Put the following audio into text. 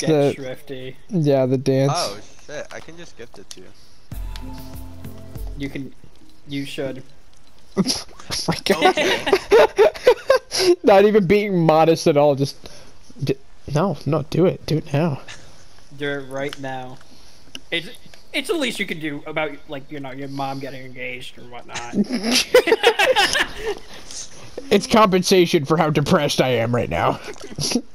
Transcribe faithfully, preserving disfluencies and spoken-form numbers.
Get the, thrifty. Yeah, the dance. Oh shit! I can just gift it to you. You can. You should. Oh my god. Okay. Not even being modest at all. Just. D no, no, do it. Do it now. Do it right now. It's it's the least you can do about, like, you know, your mom getting engaged or whatnot. It's compensation for how depressed I am right now.